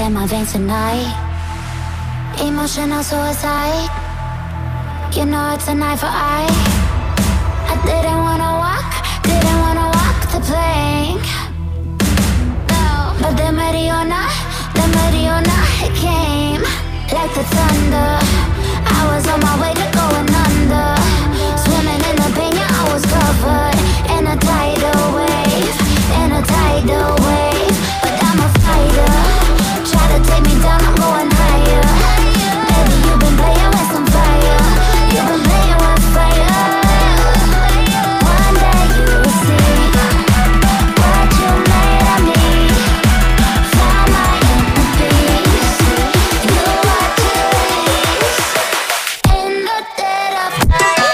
in my veins tonight. Emotional suicide. You know it's an eye for eye. I didn't wanna walk the plank. No. But the Mariona, it came like the thunder. I was on my way to going under. Swimming in the pain, yeah, I was covered in a tidal wave, in a tidal wave. But I'm a fighter. Try to take me down, I'm going higher. Baby, you've been playing with some fire. You've been playing with fire. One day you'll see what you made of me. Found my inner peace. You are today's in the dead of night.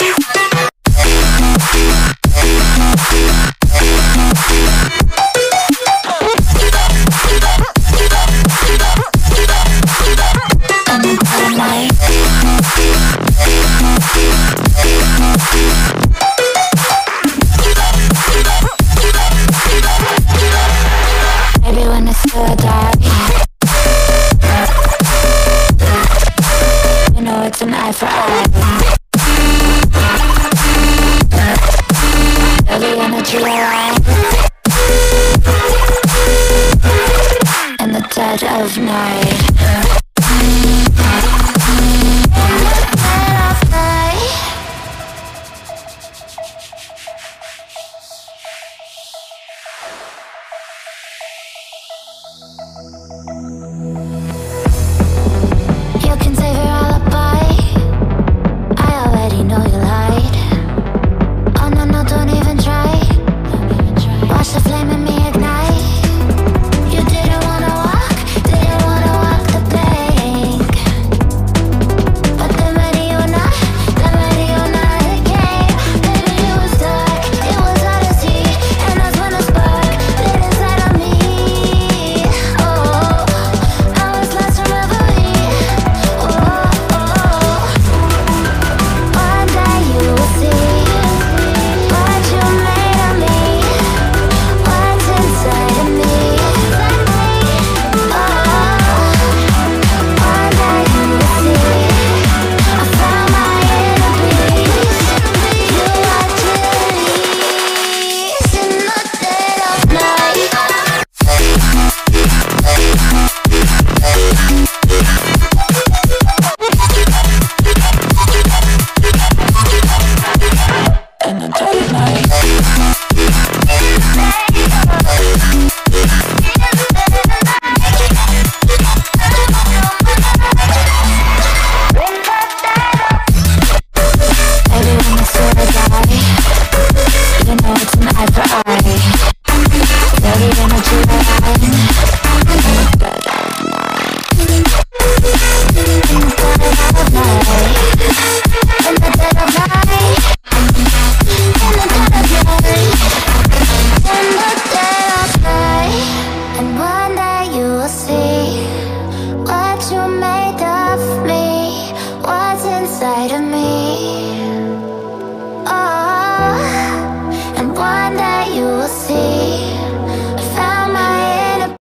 Maybe when it's still dark, you know it's an eye for eye. Every energy alive in the dead of night.